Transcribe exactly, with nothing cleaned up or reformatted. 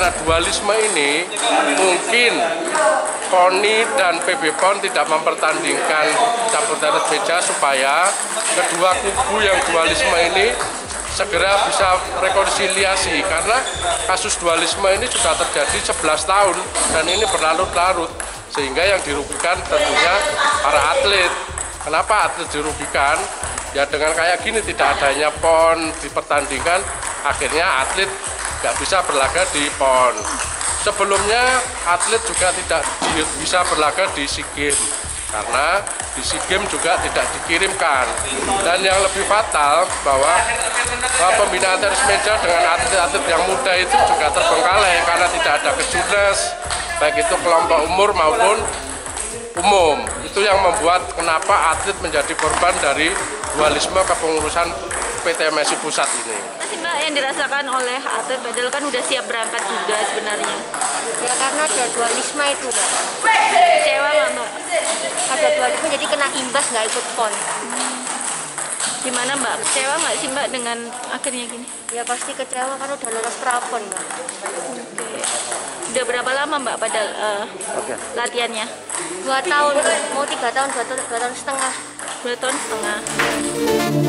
karena dualisme ini mungkin KONI dan P B P O N tidak mempertandingkan cabur tenis meja supaya kedua kubu yang dualisme ini segera bisa rekonsiliasi, karena kasus dualisme ini sudah terjadi sebelas tahun dan ini berlarut-larut, sehingga yang dirugikan tentunya para atlet. Kenapa atlet dirugikan? Ya dengan kayak gini, tidak adanya P O N dipertandingkan, akhirnya atlet nggak bisa berlaga di P O N. Sebelumnya atlet juga tidak bisa berlaga di SEA Games, karena di SEA Games juga tidak dikirimkan. Dan yang lebih fatal bahwa, bahwa pembinaan tenis meja dengan atlet-atlet yang muda itu juga terbengkalai karena tidak ada kejurnas, baik itu kelompok umur maupun umum. Itu yang membuat kenapa atlet menjadi korban dari dualisme kepengurusan P T M S I pusat ini. Masih Mbak yang dirasakan oleh atlet, padahal kan udah siap berangkat juga sebenarnya. Ya karena ada dualisme itu Mbak. Kecewa nggak Mbak? Ada dualisme jadi kena imbas nggak ikut P O N. Hmm. Gimana Mbak? Kecewa nggak sih Mbak dengan akhirnya gini? Ya pasti kecewa kan udah lolos pra-P O N Mbak. Oke. Udah berapa lama Mbak pada uh, okay. latihannya? Dua tahun, mau tiga tahun, dua tahun, dua tahun setengah. Dua tahun setengah.